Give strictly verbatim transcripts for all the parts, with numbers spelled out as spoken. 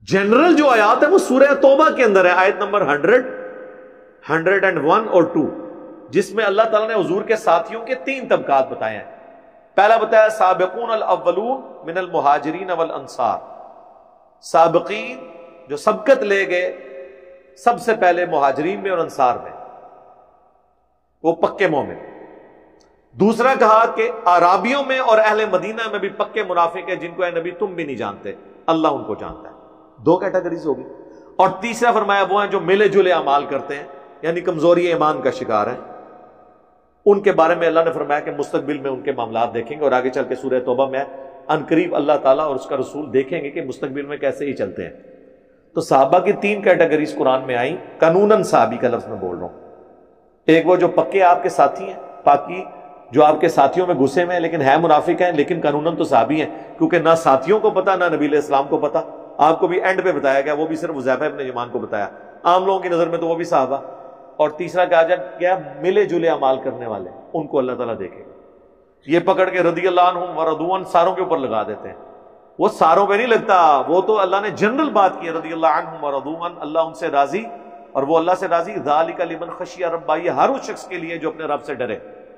General جو آیات ہے وہ سورہ توبہ کے اندر ہے، آیت نمبر ہنڈریڈ ہنڈریڈ اینڈ ون اور ٹو، جس میں اللہ تعالیٰ نے حضور کے ساتھیوں کے تین طبقات بتائے ہیں. پہلا بتایا سابقون الاولون من المہاجرین والانصار، سابقین جو سبقت لے گئے سب سے پہلے مہاجرین میں اور انصار میں، وہ پکے مومن. دوسرا کہا کہ اعرابیوں میں اور اہل مدینہ میں بھی پکے منافق ہیں جن کو اے نبی تم بھی نہیں جانتے، اللہ ان کو جانتا ہے. دو کیٹیگریز ہوگی. اور تیسرا فرمایا وہ ہیں جو ملے جلے اعمال کرتے ہیں، یعنی کمزوری ایمان کا شکار ہیں. ان کے بارے میں اللہ نے فرمایا کہ مستقبل میں ان کے معاملات دیکھیں گے، اور آگے چل کے سورہ توبہ میں عنقریب اللہ تعالیٰ اور اس کا رسول دیکھیں گے کہ مستقبل میں کیسے ہی چلتے ہیں. تو صحابہ کی تین کیٹیگریز قرآن میں آئیں. قانوناً صحابی کا لفظ میں بول رہا ہوں. ایک وہ جو پکے آپ کے ساتھی ہیں، باقی جو آپ کے ساتھیوں میں گھسے میں ہیں لیکن ہے منافق ہیں، لیکن قانوناً تو صحابی ہیں، کیونکہ نہ ساتھیوں کو پتا نہ نبی علیہ السلام کو پتا. آپ کو بھی اینڈ پہ بتایا گیا، وہ بھی صرف حذیفہ ابن یمان کو بتایا. عام لوگوں کی نظر میں تو وہ بھی صحابہ. اور تیسرا کہا جائے کیا ملے جلے اعمال کرنے والے، ان کو اللہ تعالیٰ دیکھے گا. یہ پکڑ کے رضی اللہ عنہم ورضوا عنہ ساروں کے اوپر لگا دیتے ہیں. وہ ساروں پہ نہیں لگتا، وہ تو اللہ نے جنرل بات کی ہے، رضی اللہ عنہم ورضوا عنہ، اللہ ان سے راضی اور وہ اللہ سے راضی. ذالک لمن خشی ربہ، یہ ہر اس شخص کے لیے جو اپنے رب سے ڈرے.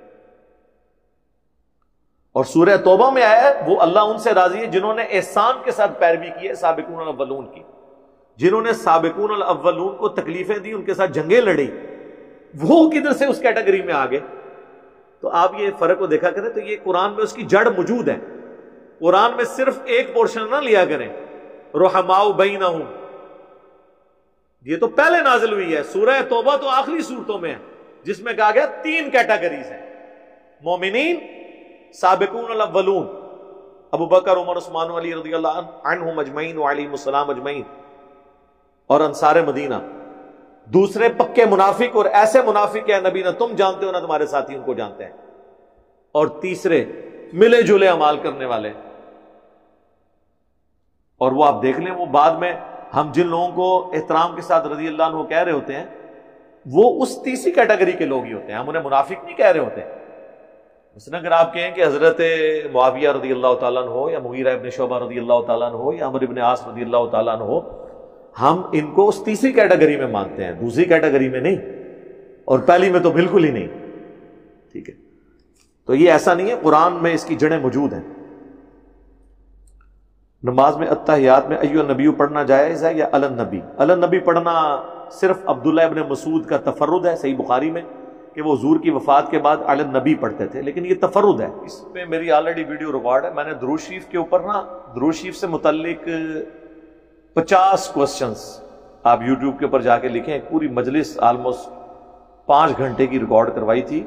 اور سورہ توبہ میں آیا ہے وہ اللہ ان سے راضی ہے جنہوں نے احسان کے ساتھ پیروی کی ہے سابقون الاولون کی، جنہوں نے سابقون الاولون کو تکلیفیں دی، ان کے ساتھ جنگیں لڑی، وہ کدھر سے اس کیٹیگری میں آگے. تو آپ یہ فرق کو دیکھا کریں تو یہ قرآن میں اس کی جڑ موجود ہے. قرآن میں صرف ایک پورشن نہ لیا کریں. رحماء بینہم یہ تو پہلے نازل ہوئی ہے، سورہ توبہ تو آخری صورتوں میں ہے جس میں کہا گیا تین کیٹیگریز ہیں: مومنین، سابقون الاولون، ابو بکر عمر عثمان علی رضی اللہ عنہم اجمعین وعلیہم السلام اجمعین، اور انصار مدینہ. دوسرے پکے منافق، اور ایسے منافق ہیں نبی نہ تم جانتے ہو نہ تمہارے ساتھی ان کو جانتے ہیں. اور تیسرے ملے جلے اعمال کرنے والے. اور وہ آپ دیکھ لیں، وہ بعد میں ہم جن لوگوں کو احترام کے ساتھ رضی اللہ عنہ کہہ رہے ہوتے ہیں وہ اس تیسری کیٹیگری کے لوگ ہی ہوتے ہیں، ہم انہیں منافق نہیں کہہ رہے ہوتے. مثلا اگر آپ کہیں کہ حضرت معاویہ رضی اللہ تعالیٰ عنہ ہو، یا مغیرہ ابن شعبہ رضی اللہ تعالیٰ عنہ ہو، یا عمرو ابن عاص رضی اللہ تعالیٰ عنہ ہو، ہم ان کو اس تیسری کیٹیگری میں مانتے ہیں، دوسری کیٹیگری میں نہیں، اور پہلی میں تو بالکل ہی نہیں. ٹھیک ہے، تو یہ ایسا نہیں ہے، قرآن میں اس کی جڑیں موجود ہیں. نماز میں التحیات میں ایو النبی پڑھنا جائز ہے یا علی النبی؟ علی النبی پڑھنا صرف عبداللہ ابن مسعود کا تفرد ہے، صحیح بخاری میں کہ وہ حضور کی وفات کے بعد علی النبی پڑھتے تھے، لیکن یہ تفرد ہے. اس میں میری آلریڈی ویڈیو ریکارڈ ہے، میں نے درود شریف کے اوپر نا درود شریف سے متعلق پچاس کوسچنز آپ یوٹیوب کے اوپر جا کے لکھیں، ایک پوری مجلس آلموسٹ پانچ گھنٹے کی ریکارڈ کروائی تھی.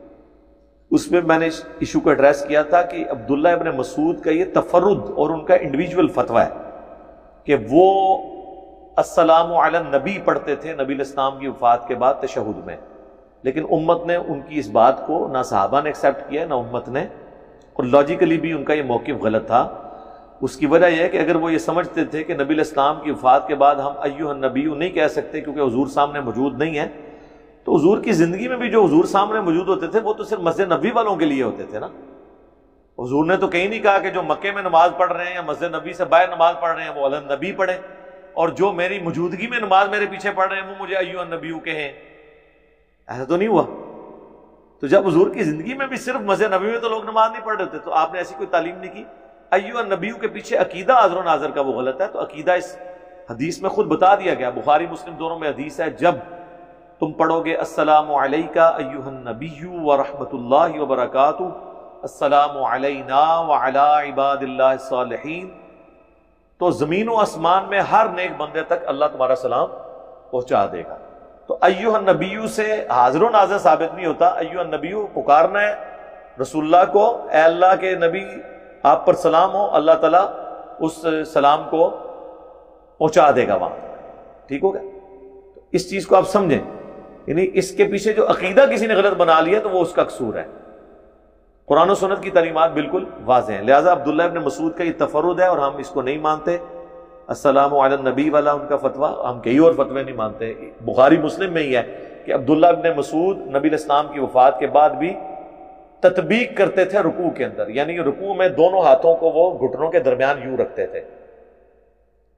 اس میں میں نے ایشو کو ایڈریس کیا تھا کہ عبداللہ ابن مسعود کا یہ تفرد اور ان کا انڈیویجول فتویٰ ہے کہ وہ السلام علی النبی پڑھتے تھے نبی الاسلام کی وفات کے بعد تشہد میں، لیکن امت نے ان کی اس بات کو نہ صحابہ نے ایکسیپٹ کیا نہ امت نے، اور لاجیکلی بھی ان کا یہ موقف غلط تھا. اس کی وجہ یہ ہے کہ اگر وہ یہ سمجھتے تھے کہ نبی الاسلام کی وفات کے بعد ہم ایھا النبی نہیں کہہ سکتے کیونکہ حضور سامنے موجود نہیں ہے، تو حضور کی زندگی میں بھی جو حضور سامنے موجود ہوتے تھے وہ تو صرف مسجد نبوی والوں کے لیے ہوتے تھے نا. حضور نے تو کہیں نہیں کہا کہ جو مکے میں نماز پڑھ رہے ہیں یا مسجد نبوی سے باہر نماز پڑھ رہے ہیں وہ علی النبی پڑھیں، اور جو میری موجودگی میں نماز میرے پیچھے پڑھ رہے ہیں وہ مجھے ایھا النبی کہیں. ایسا تو نہیں ہوا. تو جب حضور کی زندگی میں بھی صرف مسجد نبوی میں تو لوگ نماز نہیں پڑھ رہے تھے، تو آپ نے ایسی کوئی تعلیم نہیں کی. ایھا النبی کے پیچھے عقیدہ حاضر و ناظر کا وہ غلط ہے. تو عقیدہ اس حدیث میں خود بتا دیا گیا، بخاری مسلم دونوں میں حدیث ہے، جب تم پڑھو گے السلام علیکہ ایھا النبی ورحمۃ اللہ وبرکاتہ، السلام علینا وعلی عباد اللہ الصالحین، تو زمین و آسمان میں ہر نیک بندے تک اللہ تمہارا سلام پہنچا دے گا. تو ایھا النبی سے حاضر و ناظر ثابت نہیں ہوتا. ایھا النبی پکارنا ہے رسول اللہ کو، اے اللہ کے نبی آپ پر سلام ہو، اللہ تعالیٰ اس سلام کو پہنچا دے گا وہاں. ٹھیک ہو گیا؟ اس چیز کو آپ سمجھیں، یعنی اس کے پیچھے جو عقیدہ کسی نے غلط بنا لیا تو وہ اس کا قصور ہے. قرآن و سنت کی تعلیمات بالکل واضح ہیں. لہٰذا عبداللہ ابن مسعود کا یہ تفرد ہے اور ہم اس کو نہیں مانتے. السلام علی النبی والا ان کا فتویٰ، ہم کئی اور فتوے نہیں مانتے. بخاری مسلم میں ہی ہے کہ عبداللہ ابن مسعود نبی الاسلام کی وفات کے بعد بھی تطبیق کرتے تھے رکوع کے اندر، یعنی رکوع میں دونوں ہاتھوں کو وہ گھٹنوں کے درمیان یوں رکھتے تھے.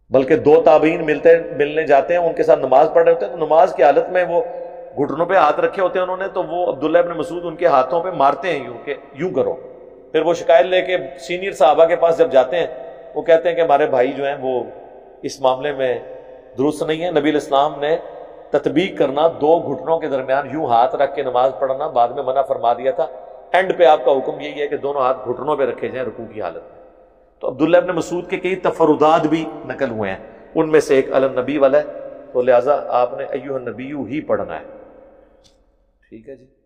بلکہ دو تابعین ملتے ملنے جاتے ہیں، ان کے ساتھ نماز پڑھ رہے ہوتے ہیں، تو نماز کی حالت میں وہ گھٹنوں پہ ہاتھ رکھے ہوتے ہیں انہوں نے، تو وہ عبداللہ ابن مسعود ان کے ہاتھوں پہ مارتے ہیں یوں کہ یوں کرو. پھر وہ شکایت لے کے سینئر صحابہ کے پاس جب جاتے ہیں، وہ کہتے ہیں کہ ہمارے بھائی جو ہیں وہ اس معاملے میں درست نہیں ہے. نبی علیہ السلام نے تطبیق کرنا، دو گھٹنوں کے درمیان یوں ہاتھ رکھ کے نماز پڑھنا بعد میں منع فرما دیا تھا. اینڈ پہ آپ کا حکم یہی ہے کہ دونوں ہاتھ گھٹنوں پہ رکھے جائیں رکوع کی حالت میں. تو عبداللہ ابن مسعود کے کئی تفردات بھی نقل ہوئے ہیں، ان میں سے ایک علی النبی والا ہے، تو لہٰذا آپ نے ایھا النبی ہی پڑھنا ہے. ٹھیک ہے جی.